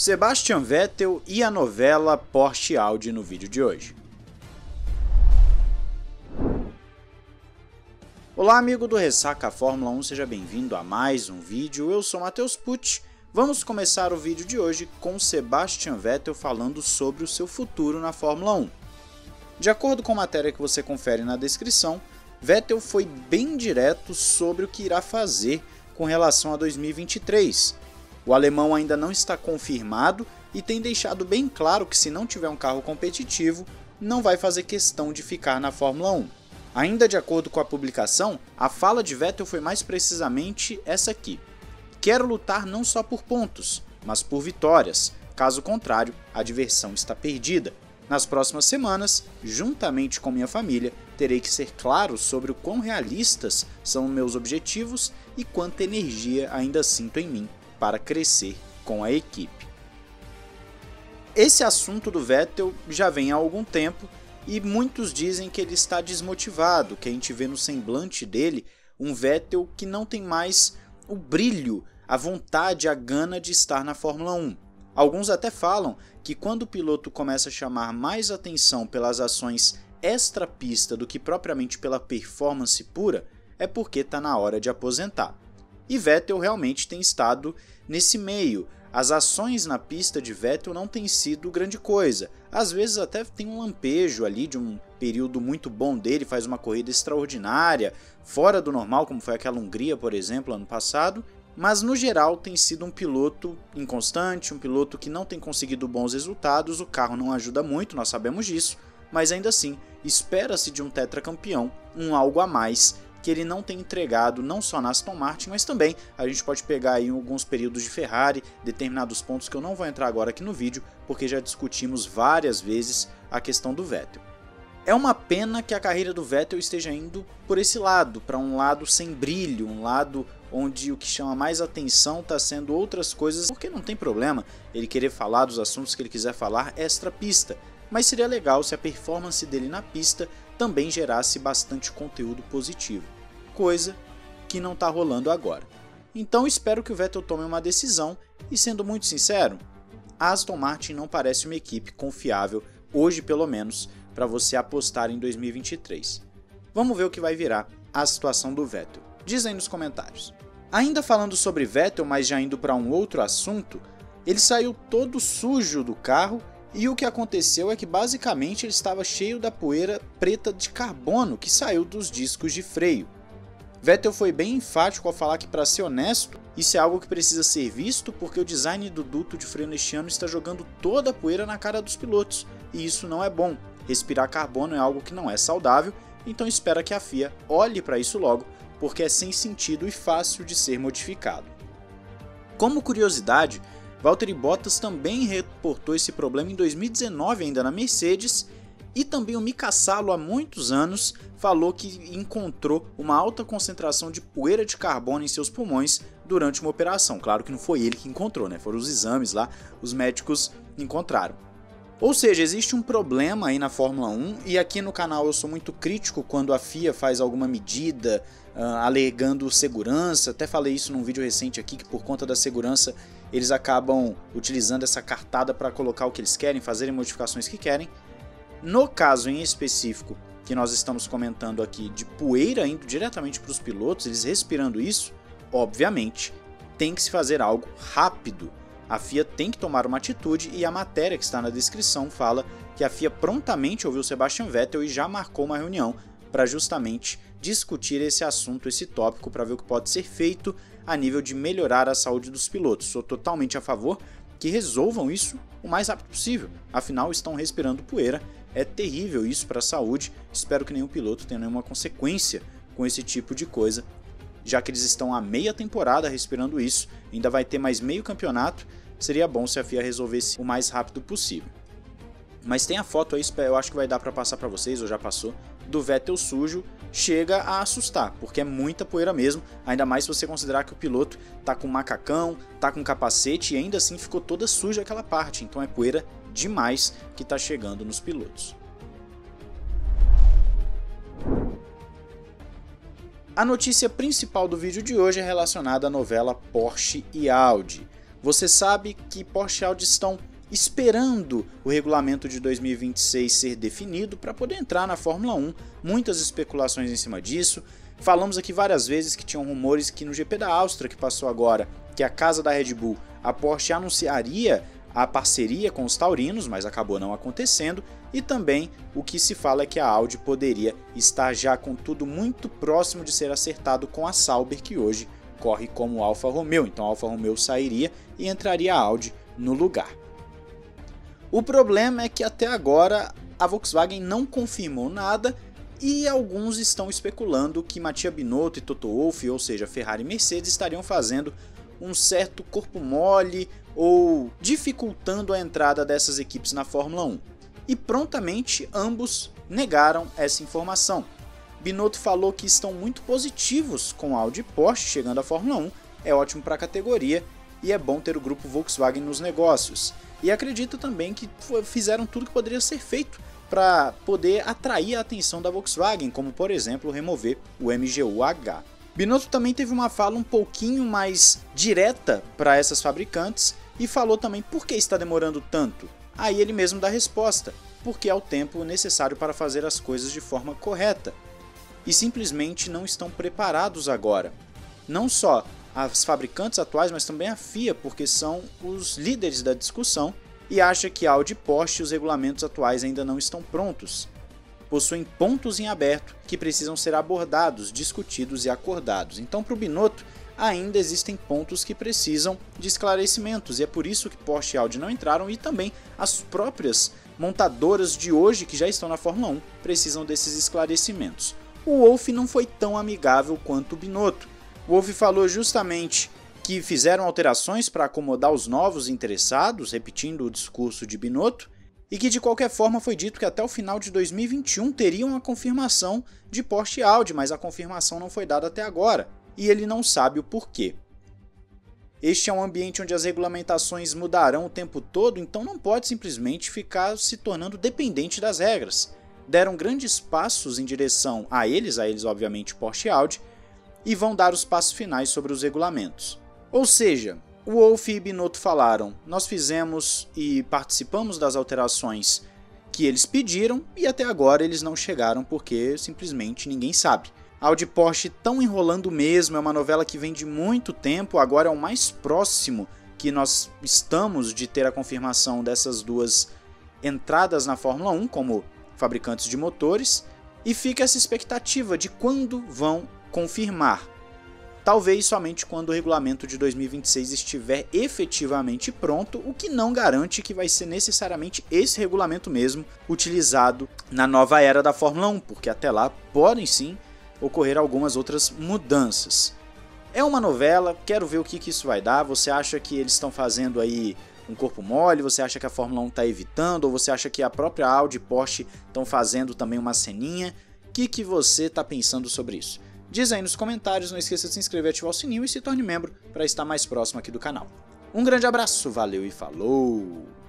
Sebastian Vettel e a novela Porsche e Audi no vídeo de hoje. Olá amigo do Ressaca Fórmula 1, seja bem-vindo a mais um vídeo, eu sou Matheus Pucci. Vamos começar o vídeo de hoje com Sebastian Vettel falando sobre o seu futuro na Fórmula 1. De acordo com a matéria que você confere na descrição, Vettel foi bem direto sobre o que irá fazer com relação a 2023. O alemão ainda não está confirmado e tem deixado bem claro que se não tiver um carro competitivo, não vai fazer questão de ficar na Fórmula 1. Ainda de acordo com a publicação, a fala de Vettel foi mais precisamente essa aqui: quero lutar não só por pontos, mas por vitórias, caso contrário, a diversão está perdida. Nas próximas semanas, juntamente com minha família, terei que ser claro sobre o quão realistas são meus objetivos e quanta energia ainda sinto em mim para crescer com a equipe. Esse assunto do Vettel já vem há algum tempo e muitos dizem que ele está desmotivado, que a gente vê no semblante dele um Vettel que não tem mais o brilho, a vontade, a gana de estar na Fórmula 1. Alguns até falam que quando o piloto começa a chamar mais atenção pelas ações extra-pista do que propriamente pela performance pura, é porque está na hora de aposentar. E Vettel realmente tem estado nesse meio. As ações na pista de Vettel não têm sido grande coisa. Às vezes até tem um lampejo ali de um período muito bom dele, faz uma corrida extraordinária, fora do normal, como foi aquela Hungria, por exemplo, ano passado. Mas no geral tem sido um piloto inconstante, um piloto que não tem conseguido bons resultados, o carro não ajuda muito, nós sabemos disso, mas ainda assim, espera-se de um tetracampeão um algo a mais que ele não tem entregado não só na Aston Martin, mas também a gente pode pegar aí alguns períodos de Ferrari, determinados pontos que eu não vou entrar agora aqui no vídeo, porque já discutimos várias vezes a questão do Vettel. É uma pena que a carreira do Vettel esteja indo por esse lado, para um lado sem brilho, um lado onde o que chama mais atenção está sendo outras coisas, porque não tem problema ele querer falar dos assuntos que ele quiser falar extra-pista, mas seria legal se a performance dele na pista também gerasse bastante conteúdo positivo, coisa que não está rolando agora. Então espero que o Vettel tome uma decisão e, sendo muito sincero, a Aston Martin não parece uma equipe confiável, hoje pelo menos, para você apostar em 2023. Vamos ver o que vai virar a situação do Vettel. Diz aí nos comentários. Ainda falando sobre Vettel, mas já indo para um outro assunto, ele saiu todo sujo do carro e o que aconteceu é que basicamente ele estava cheio da poeira preta de carbono que saiu dos discos de freio. Vettel foi bem enfático ao falar que, para ser honesto, isso é algo que precisa ser visto porque o design do duto de freio neste ano está jogando toda a poeira na cara dos pilotos e isso não é bom. Respirar carbono é algo que não é saudável, então espera que a FIA olhe para isso logo, porque é sem sentido e fácil de ser modificado. Como curiosidade, Valtteri Bottas também reportou esse problema em 2019 ainda na Mercedes, e também o Mika Salo há muitos anos falou que encontrou uma alta concentração de poeira de carbono em seus pulmões durante uma operação. Claro que não foi ele que encontrou, né? Foram os exames lá, os médicos encontraram. Ou seja, existe um problema aí na Fórmula 1 e aqui no canal eu sou muito crítico quando a FIA faz alguma medida alegando segurança. Até falei isso num vídeo recente aqui, que por conta da segurança eles acabam utilizando essa cartada para colocar o que eles querem, fazerem modificações que querem. No caso em específico que nós estamos comentando aqui de poeira indo diretamente para os pilotos, eles respirando isso, obviamente tem que se fazer algo rápido. A FIA tem que tomar uma atitude e a matéria que está na descrição fala que a FIA prontamente ouviu Sebastian Vettel e já marcou uma reunião para justamente discutir esse assunto, esse tópico, para ver o que pode ser feito a nível de melhorar a saúde dos pilotos. Sou totalmente a favor que resolvam isso o mais rápido possível, afinal estão respirando poeira, é terrível isso para a saúde, espero que nenhum piloto tenha nenhuma consequência com esse tipo de coisa, já que eles estão há meia temporada respirando isso, ainda vai ter mais meio campeonato, seria bom se a FIA resolvesse o mais rápido possível. Mas tem a foto aí, eu acho que vai dar para passar para vocês, ou já passou, do Vettel sujo, chega a assustar, porque é muita poeira mesmo, ainda mais se você considerar que o piloto tá com macacão, tá com capacete e ainda assim ficou toda suja aquela parte, então é poeira demais que tá chegando nos pilotos. A notícia principal do vídeo de hoje é relacionada à novela Porsche e Audi. Você sabe que Porsche e Audi estão esperando o regulamento de 2026 ser definido para poder entrar na Fórmula 1, muitas especulações em cima disso. Falamos aqui várias vezes que tinham rumores que no GP da Áustria, que passou agora, que a casa da Red Bull, a Porsche anunciaria a parceria com os taurinos, mas acabou não acontecendo, e também o que se fala é que a Audi poderia estar já com tudo muito próximo de ser acertado com a Sauber, que hoje corre como Alfa Romeo, então a Alfa Romeo sairia e entraria a Audi no lugar. O problema é que até agora a Volkswagen não confirmou nada e alguns estão especulando que Mattia Binotto e Toto Wolff, ou seja, Ferrari e Mercedes, estariam fazendo um certo corpo mole ou dificultando a entrada dessas equipes na Fórmula 1. E prontamente ambos negaram essa informação. Binotto falou que estão muito positivos com Audi e Porsche chegando à Fórmula 1, é ótimo para a categoria e é bom ter o grupo Volkswagen nos negócios. E acredita também que fizeram tudo que poderia ser feito para poder atrair a atenção da Volkswagen, como por exemplo remover o MGU-H. Binotto também teve uma fala um pouquinho mais direta para essas fabricantes e falou também por que está demorando tanto. Aí ele mesmo dá a resposta, porque é o tempo necessário para fazer as coisas de forma correta. E simplesmente não estão preparados agora. Não só as fabricantes atuais, mas também a FIA, porque são os líderes da discussão e acha que Audi e Porsche os regulamentos atuais ainda não estão prontos. Possuem pontos em aberto que precisam ser abordados, discutidos e acordados. Então, para o Binotto, ainda existem pontos que precisam de esclarecimentos e é por isso que Porsche e Audi não entraram e também as próprias montadoras de hoje que já estão na Fórmula 1 precisam desses esclarecimentos. O Wolff não foi tão amigável quanto o Binotto. O Wolff falou justamente que fizeram alterações para acomodar os novos interessados, repetindo o discurso de Binotto, e que de qualquer forma foi dito que até o final de 2021 teriam a confirmação de Porsche e Audi, mas a confirmação não foi dada até agora, e ele não sabe o porquê. Este é um ambiente onde as regulamentações mudarão o tempo todo, então não pode simplesmente ficar se tornando dependente das regras. Deram grandes passos em direção a eles obviamente Porsche e Audi, e vão dar os passos finais sobre os regulamentos. Ou seja, o Wolff e Binotto falaram, nós fizemos e participamos das alterações que eles pediram e até agora eles não chegaram porque simplesmente ninguém sabe. Audi e Porsche estão enrolando mesmo, é uma novela que vem de muito tempo, agora é o mais próximo que nós estamos de ter a confirmação dessas duas entradas na Fórmula 1 como fabricantes de motores e fica essa expectativa de quando vão confirmar. Talvez somente quando o regulamento de 2026 estiver efetivamente pronto, o que não garante que vai ser necessariamente esse regulamento mesmo utilizado na nova era da Fórmula 1, porque até lá podem sim ocorrer algumas outras mudanças. É uma novela, quero ver o que isso vai dar. Você acha que eles estão fazendo aí um corpo mole? Você acha que a Fórmula 1 está evitando? Ou você acha que a própria Audi e Porsche estão fazendo também uma ceninha? O que você está pensando sobre isso? Diz aí nos comentários, não esqueça de se inscrever, ativar o sininho e se torne membro para estar mais próximo aqui do canal. Um grande abraço, valeu e falou!